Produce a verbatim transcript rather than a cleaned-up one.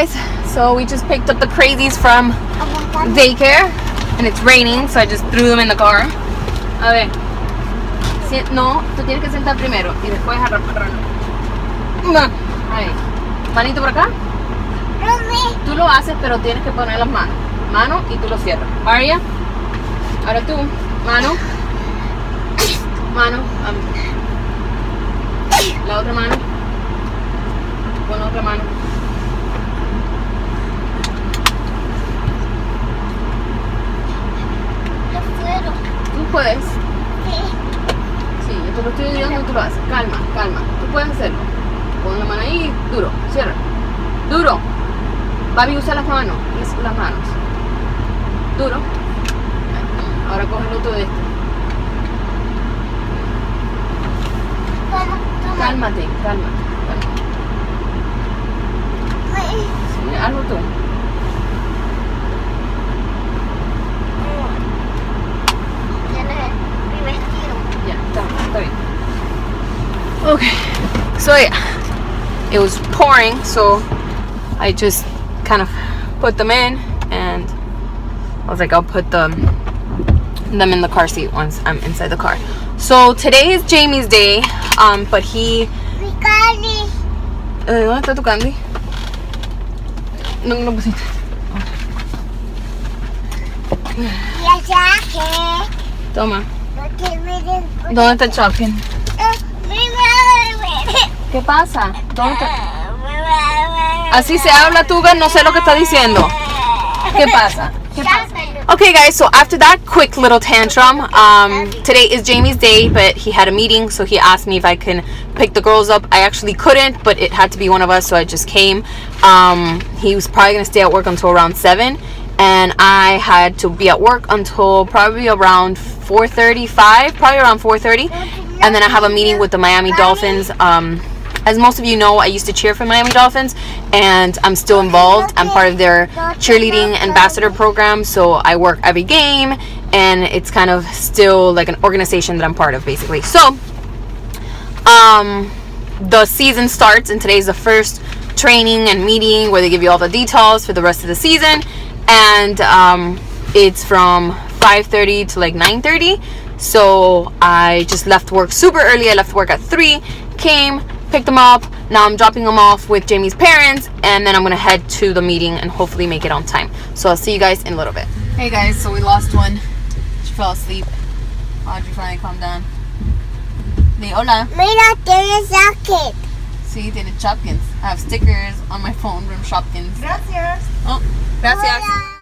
guys, so we just picked up the crazies from daycare and it's raining, so I just threw them in the car. A ver, si, no, tú tienes que sentar primero y después arrancar. Ahí, manito por acá. Tú lo haces, pero tienes que poner las manos. Mano y tú lo cierras. Aria, ahora tú, mano, mano, um, la otra mano, con la otra mano. Tú puedes. Sí, yo te lo estoy ayudando y tú lo haces. Calma, calma. Tú puedes hacerlo. Pon la mano ahí, duro, cierra. Duro. Papi, usa las manos, las manos. Duro. Ahora coge el otro de este. Cálmate, cálmate, cálmate. Sí, hazlo tú. Ya, está, está bien. Okay, so yeah, it was pouring, so I just kind of put them in, and I was like, I'll put them them in the car seat once I'm inside the car. So today is Jamie's day, um, but he. Mi candy. Eh, ¿Dónde está tu candy? No, no pusiste. Ya saqué. Toma. No te miren. ¿Dónde está el chocolate? Mi madre. ¿Qué pasa? ¿Dónde está? Así se habla, Tuga, no sé lo que está diciendo. ¿Qué pasa? ¿Qué pasa? Okay guys, so after that quick little tantrum, um, today is Jamie's day, but he had a meeting, so he asked me if I can pick the girls up. I actually couldn't, but it had to be one of us, so I just came. Um, he was probably going to stay at work until around seven, and I had to be at work until probably around four thirty-five, probably around four thirty, and then I have a meeting with the Miami Dolphins. Um, As most of you know, I used to cheer for Miami Dolphins, and I'm still involved. I'm part of their cheerleading ambassador program, so I work every game, and it's kind of still like an organization that I'm part of, basically. So, um, the season starts, and today's the first training and meeting where they give you all the details for the rest of the season, and um, it's from five thirty to like nine thirty. So I just left work super early. I left work at three, came, picked them up. Now I'm dropping them off with Jamie's parents, and then I'm gonna head to the meeting and hopefully make it on time. So I'll see you guys in a little bit. Hey guys, so we lost one. She fell asleep. Audrey finally calmed down. Di hola. Mira, tiene socket. Sí, tiene Shopkins. I have stickers on my phone from Shopkins. Gracias. Oh, gracias. Hola.